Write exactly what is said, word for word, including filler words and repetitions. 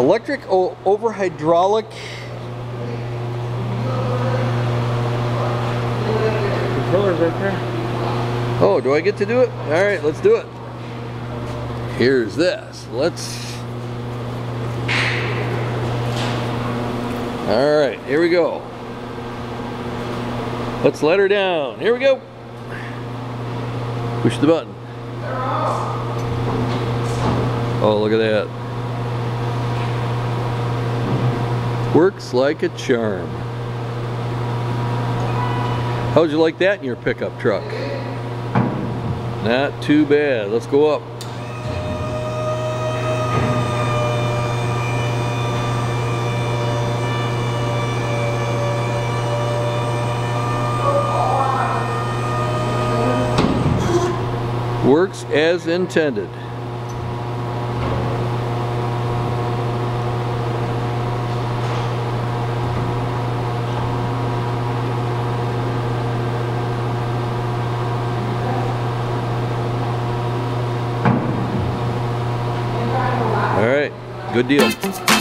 Electric over hydraulic. Controllers right there. Oh, do I get to do it? All right, let's do it. Here's this. Let's. All right, here we go. Let's let her down. Here we go. Push the button. Oh, look at that. Works like a charm. How'd you like that in your pickup truck? Not too bad. Let's go up. Works as intended. All right, good deal.